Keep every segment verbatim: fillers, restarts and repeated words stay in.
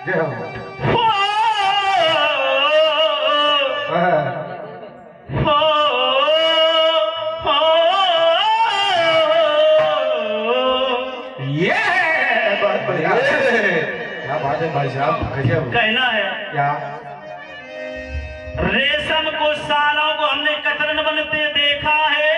जय हो। ये बहुत बढ़िया, क्या बात है भाई साहब, गजब। कहना है क्या? रेशम को सालों को हमने कतरन बनते देखा है,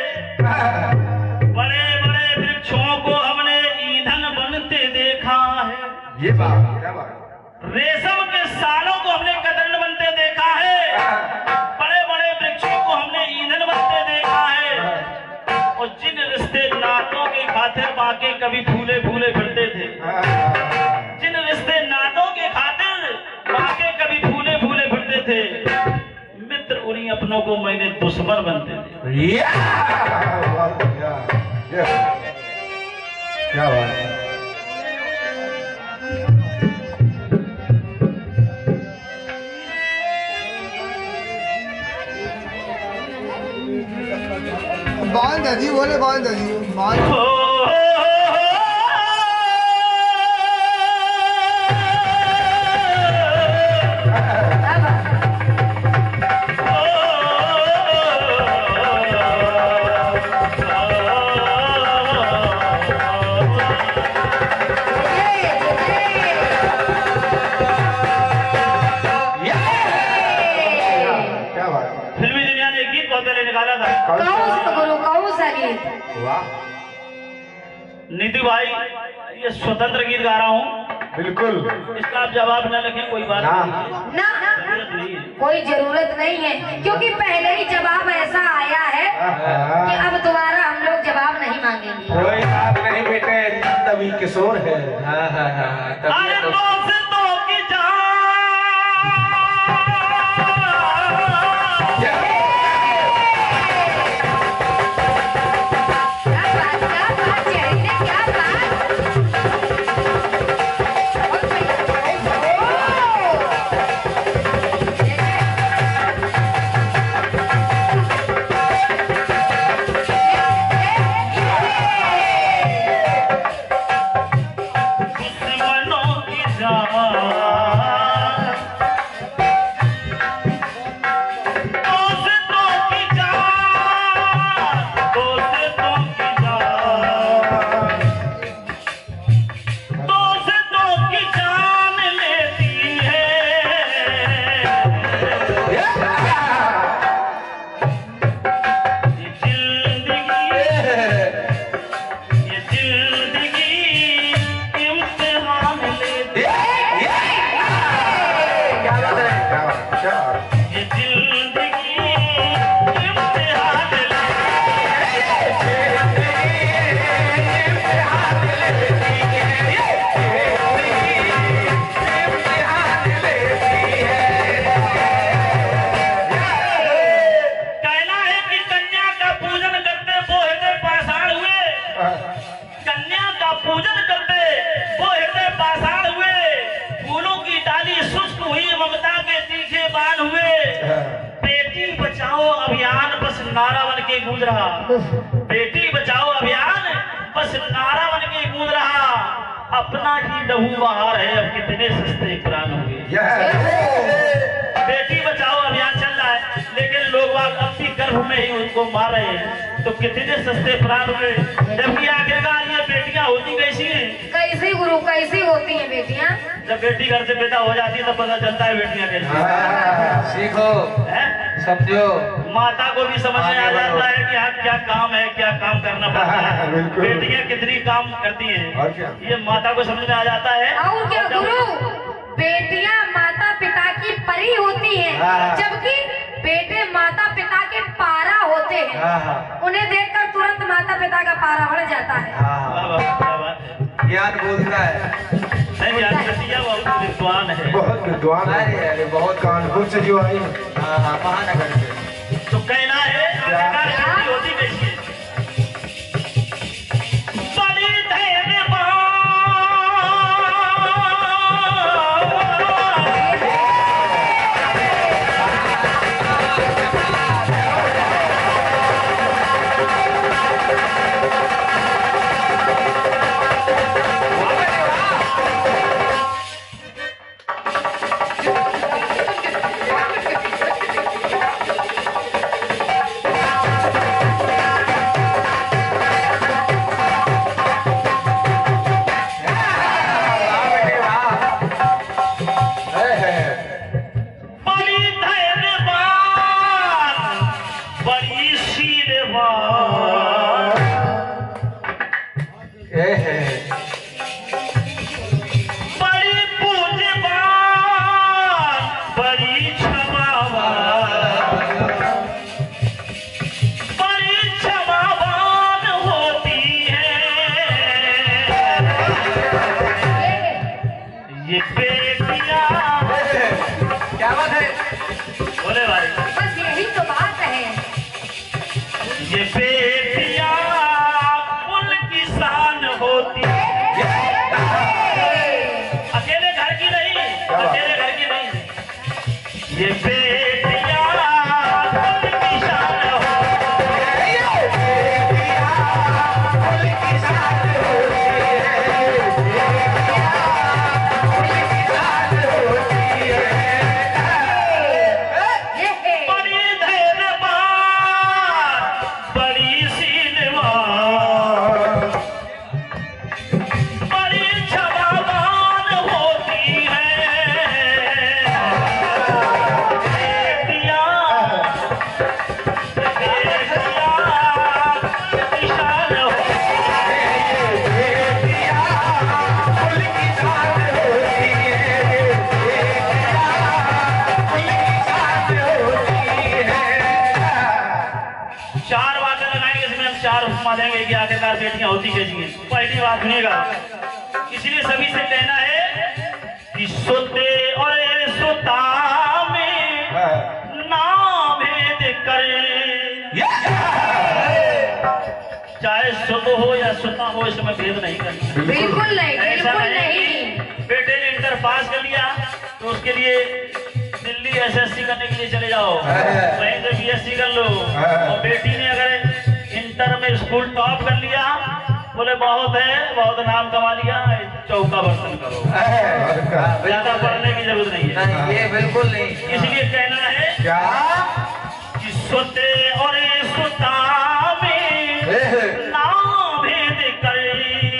बड़े बड़े वृक्षों को हमने ईंधन बनते देखा है। ये बात, क्या बात? रेशम के सालों को हमने कतरन बनते देखा है, बड़े बड़े वृक्षों को हमने ईंधन बनते देखा है। और जिन रिश्ते नातों के खातिर बाके कभी फूले फूले फिरते थे, जिन रिश्ते नातों के खातिर बाके कभी फूले फूले फिरते थे, मित्र उन्हीं अपनों को मैंने दुश्मन बनते थे। क्या बात है? बाल दादी बोले, बाल दादी बाल। फिल्मी दुनिया ने एक गीत बहुत पहले निकाला था। कौन सा गुरु, कौन सा गीत? वाह, नीतू भाई, ये स्वतंत्र गीत गा रहा हूँ, बिल्कुल। इसका आप जवाब न लिखें, कोई बात ना। नहीं है। ना, जरूरत नहीं है। कोई जरूरत नहीं है, क्योंकि पहले ही जवाब ऐसा आया है कि अब दोबारा हम लोग जवाब नहीं मांगेंगे। कोई बात नहीं बेटे, तभी किशोर है। हाँ हाँ हाँ, अरे दोस्तों की जान, क्या बात, क्या बात चेहरे, क्या बात। दुश्मनों की जान, दोस्तों की जान, दोस्तों की जान, दोस्तों की जान लेती है। ये जिंदगी, ये जिंदगी इम्तिहान लेती है। क्या बात है? क्या बात? क्या बात? ये जिंदगी इम्तिहान लेती कहना है कि कन्या का पूजन करते वो हृदय पाषाण हुए, कन्या का पूजन करते वो हृदय पाषाण हुए, फूलों की डाली शुष्क हुई, ममता के तीखे बाण हुए। बेटी बचाओ अभियान बस नारा बन के गूंज रहा, बेटी बचाओ अभियान बस नारा बन के गूंज रहा। अपना ही लहू बहार है, अब कितने सस्ते प्राण हुए। बेटी बचाओ अभियान चल रहा है, लेकिन लोग बाग अपनी गर्भ में ही उनको मार रहे हैं, तो कितने सस्ते प्राण हुए। जबकि आखिरकार ये बेटियां होती कैसी हैं? कैसी गुरु, कैसी होती हैं बेटियां? जब बेटी घर से पैदा हो जाती है तो पता चलता है बेटियां कैसी हैं। सीखो, हैं? समझो। माता को भी समझ में आ जाता है कि हाँ क्या काम है, क्या काम करना पड़ता है। बिल्कुल। बेटियां कितनी काम करती हैं, और क्या? ये माता को समझ में आ जाता है। और क्या जब- गुरु, बेटियां माता पिता की परी होती हैं, हाँ। जबकि बेटे माता पिता के पारा होते हैं। हाँ हाँ उन्हें देखकर तुरंत माता पिता का पारा बढ़ जाता है। वाह, हाँ, वाह, वाह, वाह। ज्ञान बोलता है। नहीं, ज्ञान कटिया बहुत विद्वान है। बहुत विद्वान है। अरे अरे बहुत कानपुर से जो आई। हाँ हाँ, महानगर से। तो कहना है आखिरकार बेटी होती कैसी है? बड़ी धैर्यवान, ये बेटियां कुल की शान हो, बड़ी धैर्यवान, बड़ी सीलवान, बड़ी क्षमावान होती है बेटियां, बेटियां की शान हो। चार बातें लगाएंगे, इसमें हम चार उपमा देंगे कि आखिरकार बेटियां होती कैसी हैं। पहली बात सुनिएगा, इसलिए सभी से कहना है कि सोते और सोता में ना भेद करे, चाहे सुत हो या सुता हो, इसमें भेद नहीं करना। बिल्कुल नहीं, ऐसा बिल्कुल नहीं नहीं। कि बेटे ने इंटर पास कर लिया तो उसके लिए दिल्ली एसएससी करने के लिए चले जाओ, वहीं से बीएससी कर लो, और बेटी ने अगर इंटर में स्कूल टॉप कर लिया, बोले बहुत है, बहुत नाम कमा लिया, चौका बर्तन करो, ज्यादा पढ़ने की जरूरत नहीं है। नहीं, ये बिल्कुल नहीं। इसलिए कहना है क्या कि सोते और सुता में ना भेद करे,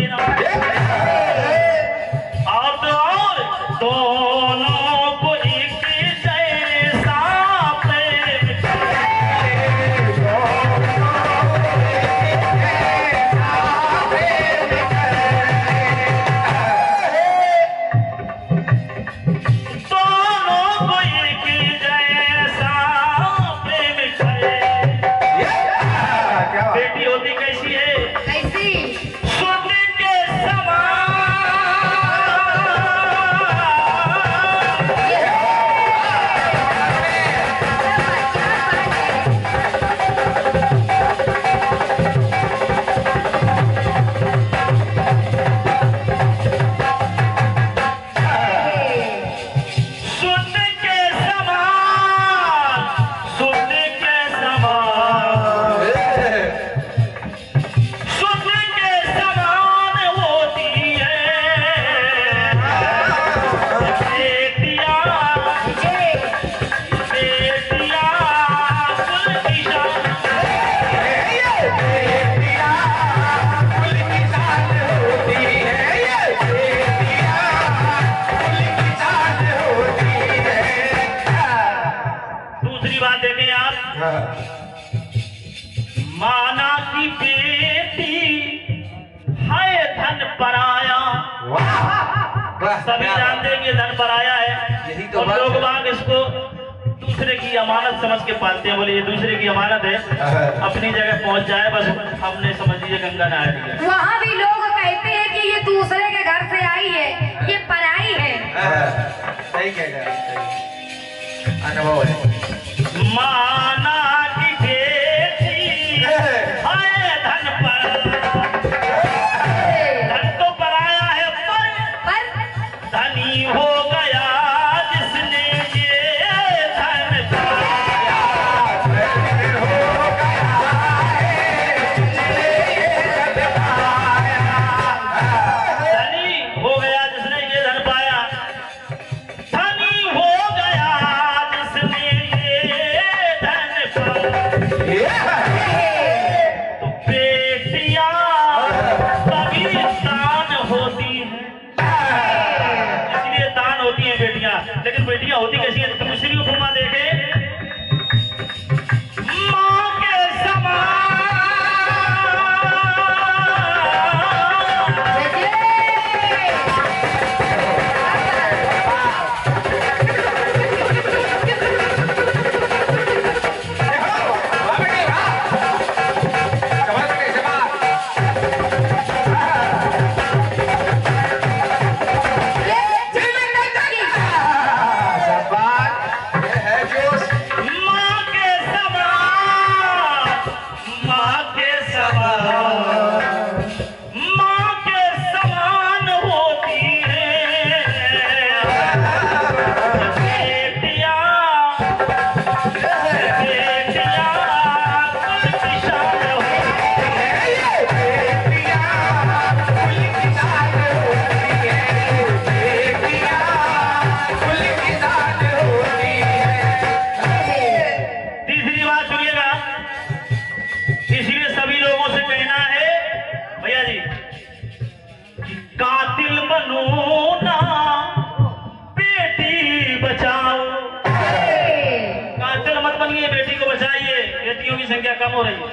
और तो और दोनों को एक जैसा प्रेम दोनों को एक जैसा प्रेम करे। क्या बेटी होती कैसी है? कैसी? सुन के सुन के समान, सुन के समान, सुन के समान होती है बेटियां, बेटियां कुल की शान। दूसरी बात देखें आप, माना की बेटी है धन पराया, सभी जानते हैं कि धन पराया है, यही तो और बात लोग है। बाग इसको दूसरे की अमानत समझ के पालते हैं, बोले ये दूसरे की अमानत है, अपनी जगह पहुंच जाए बस, हमने समझ लीजिए गंगा नहा लिया। वहाँ भी लोग कहते हैं कि ये दूसरे के घर से आई है, ये पराई है। सही कह रहे हैं, अनुभव है। माना की बेटी है धन पर, धन तो पराया है पर पर धनी हो गया जिसने ये धन पाया। धनी हो गया जिसने ये धन पाया, धनी हो गया जिसने ये धन पाया। तो बेटियां कभी दान होती हैं, इसलिए दान होती हैं बेटियां। लेकिन बेटियां होती कैसी हैं? दूसरी उपमा देखे, माँ के समान, संख्या कम हो रही है।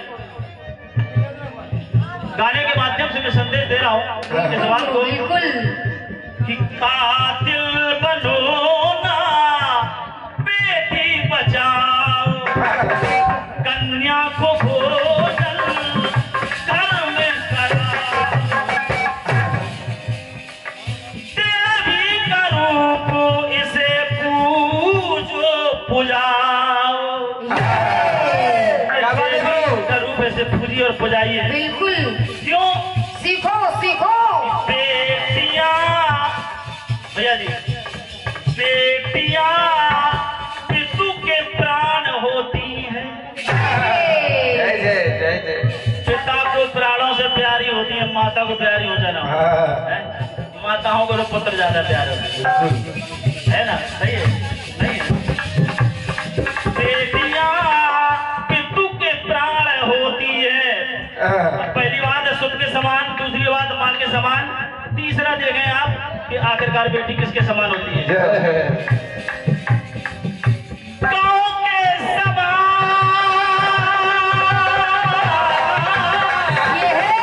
गाने के माध्यम से मैं संदेश दे रहा हूँ इस बात को कि कातिल बनो ना, बेटी बचाओ, कन्या को भोजन घर में कराओ, देवी का रूप इसे पूजो पुजाओ, का रूप ऐसे पूजी और पुजाइए। बिल्कुल। क्यों? सीखो सीखो। बेटियां भैया जी, बेटियां पितु के प्राण होती हैं। जय जय जय जय। पिता को प्राणों से प्यारी होती है, माता को प्यारी हो जाना है। माताओं को तो पुत्र ज्यादा प्यारे होते है ना? सही है नहीं है? बेटियां पितु के प्राण होती है। पहली बात है सुख के समान, दूसरी बात मान के समान, तीसरा देखें आप कि आखिरकार बेटी किसके समान होती है? गाँव के समान। ये है।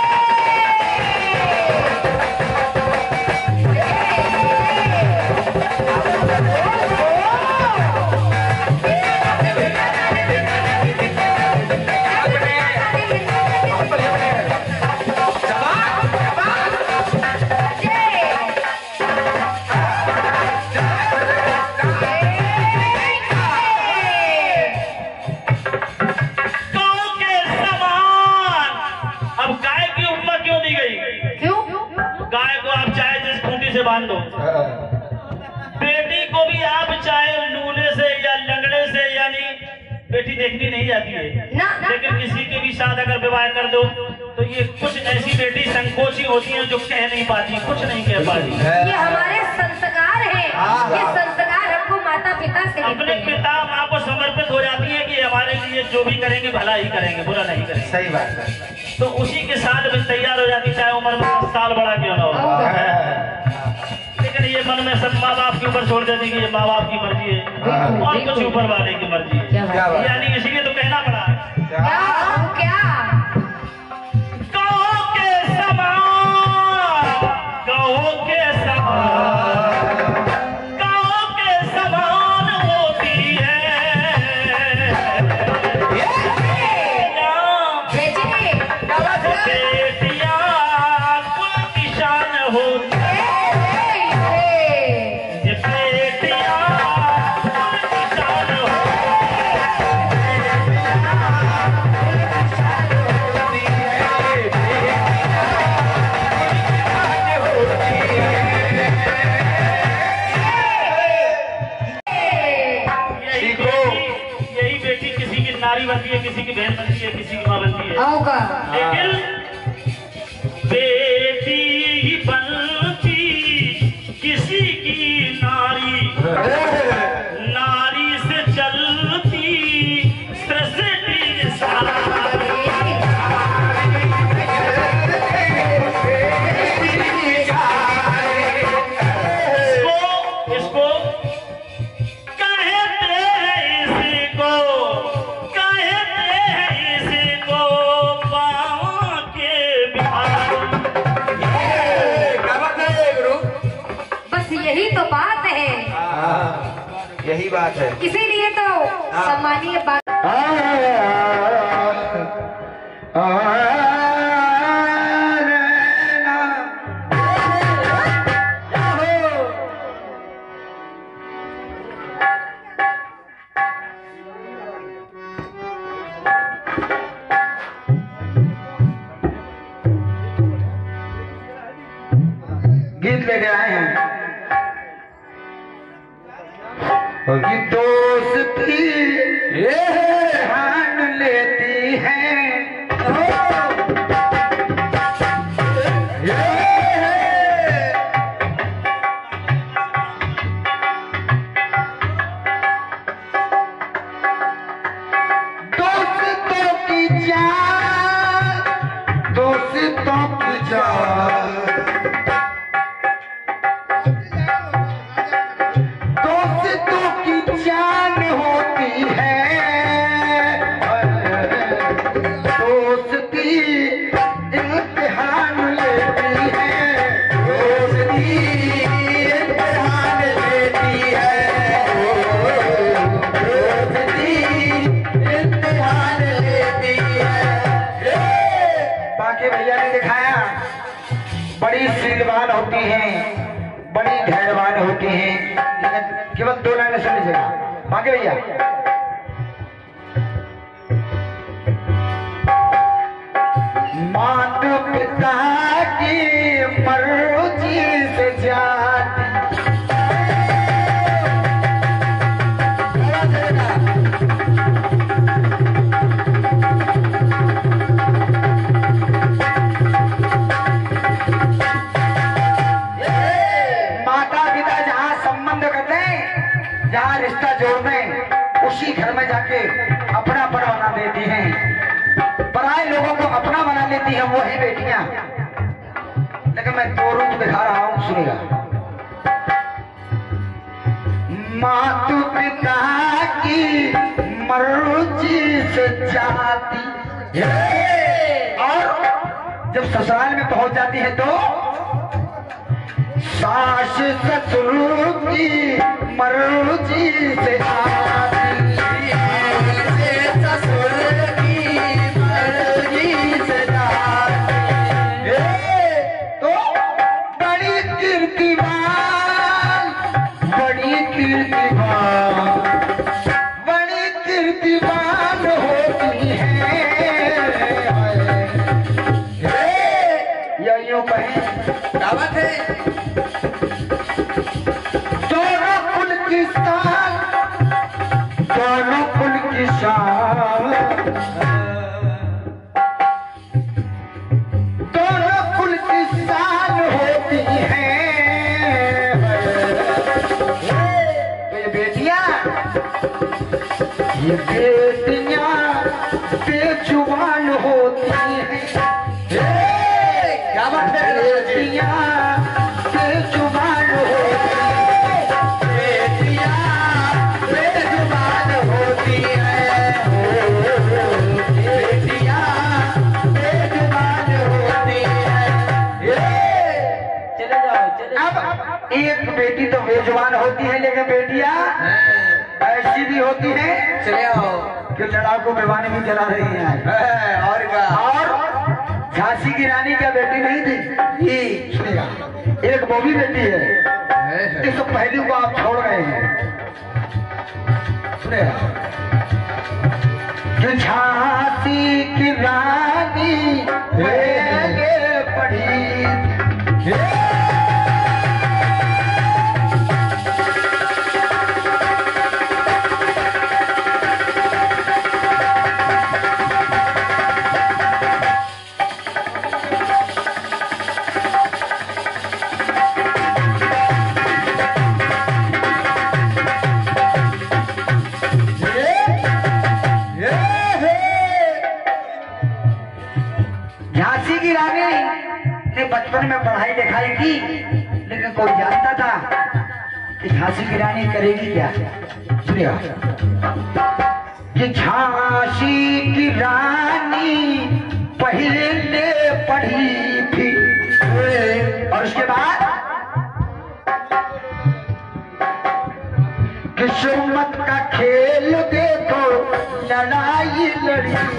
बांध दो। बेटी को भी आप चाहे लूले से या लंगड़े से, यानी बेटी देखनी नहीं जाती है ना, ना, लेकिन किसी के भी साथ अगर विवाह कर दो तो ये कुछ ऐसी बेटी संकोची होती हैं जो कह नहीं पाती, कुछ नहीं कह पाती। ये हमारे संस्कार हैं, ये संस्कार हमको माता पिता से अपने पिता माँ को समर्पित हो जाती है कि हमारे लिए जो भी करेंगे भला ही करेंगे, बुरा नहीं करेंगे। सही बात है। तो उसी के साथ भी तैयार हो जाती, चाहे उम्र में दस साल बड़ा क्यों ना हो। लेकिन ये मन में सब माँ बाप के ऊपर छोड़ देती कि ये माँ बाप की मर्जी है और कुछ ऊपर वाले की मर्जी है, यानी इसीलिए तो कहना पड़ा क्या क्या गाँव के समान, गाँव के समान, गाँव के समान होती है बेटियां, कुल की शान होती है। नारी बनती है, किसी की बहन बनती है, किसी की माँ बनती है, लेकिन बेटी बनती किसी की नारी, नारी से चलती सृष्टि सारी। इसको इसको कहते हैं, इसको यही तो बात है, यही बात है, इसीलिए तो सम्मानीय बात। गीत लेके आए हैं और ये दोस्ती ये हान लेती है, ये दोस्तों की जान, दोस्तों की जान, दोस्तों की जान होती है, बाकी भैया ने दिखाया बड़ी शीलवान होती हैं, बड़ी धैर्यवान होती हैं, लेकिन केवल दो लाइन सुन लीजिएगा। बाकी भैया मात पिता की मर्जी से जाती जहाँ रिश्ता जोड़ने उसी घर में जाके अपना पर बना देती हैं, पराए लोगों को अपना बना लेती हैं वो है बेटियां। लेकिन मैं दो रूप दिखा रहा हूं, सुनिएगा। मातु पिता की मर्जी से जाती और जब ससुराल में पहुंच जाती है तो सास ससुर की मर्जी से आती, ससुर की मर्जी से आती तो बड़ी कीर्तिवान, बड़ी कीर्तिवान, बड़ी कीर्तिवान होती है। या यूं कहें क्या बात है, दोनों कुल की शान, दोनों कुल की शान, दोनों कुल की शान होती हैं। तो ये बेटियां, ये बेटियां बेजुबान होती हैं। क्या बात है, बेटियां बेजुबान होती हैं, बेटियां बेजुबान होती हैं, बेटियां बेजुबान होती हैं। चले जाओ चले अब एक बेटी तो बेजुबान होती है, लेकिन बेटियां ऐसी भी होती हैं चले आओ कि लड़ाकू विमान भी चला रही हैं। और क्या और झांसी की रानी क्या बेटी नहीं थी? ये सुनिएगा, एक वो भी बेटी है, इस पहलू को आप छोड़ रहे हैं। सुनिएगा, कि झांसी की रानी पहले पढ़ी बचपन में पढ़ाई लिखाई की, लेकिन कोई जानता था कि झांसी की रानी करेगी क्या? सुनिएगा, कि झांसी की रानी पहले पढ़ी थी और उसके बाद किस्मत का खेल देखो लड़ाई लड़ी थी,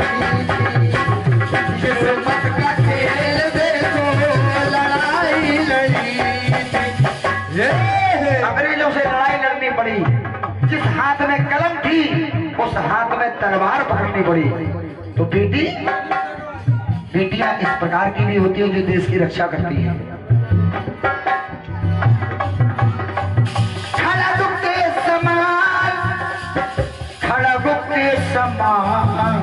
किस्मत का खेल देखो लड़ाई लड़ी थी। अंग्रेजों से लड़ाई लड़नी पड़ी, जिस हाथ में कलम थी उस हाथ में तलवार पकड़नी पड़ी। तो बेटी बेटियां इस प्रकार की भी होती है जो देश की रक्षा करती है। खड़ग के समान, खड़ग के समान,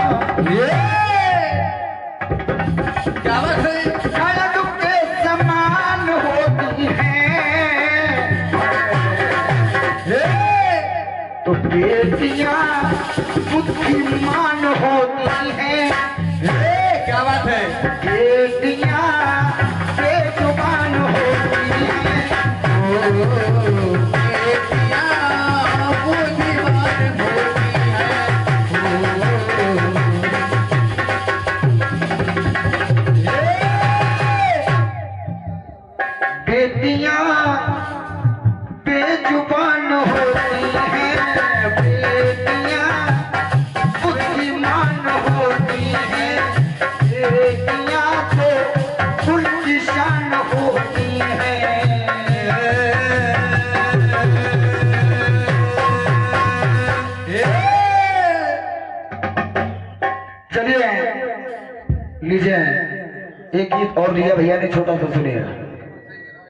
खड़ग के समान होती हैं तो बेटियां बुद्धिमान होती हैं। क्या बात है, बेटियां बेजुबान होती हैं, बेटियां बुद्धिमान होती हैं। बेटियां बेजुबान होती हैं, बेटियां बुद्धिमान होती हैं, बेटियां लीजिए एक गीत और दिया भैया ने, छोटा सा सुनिएगा।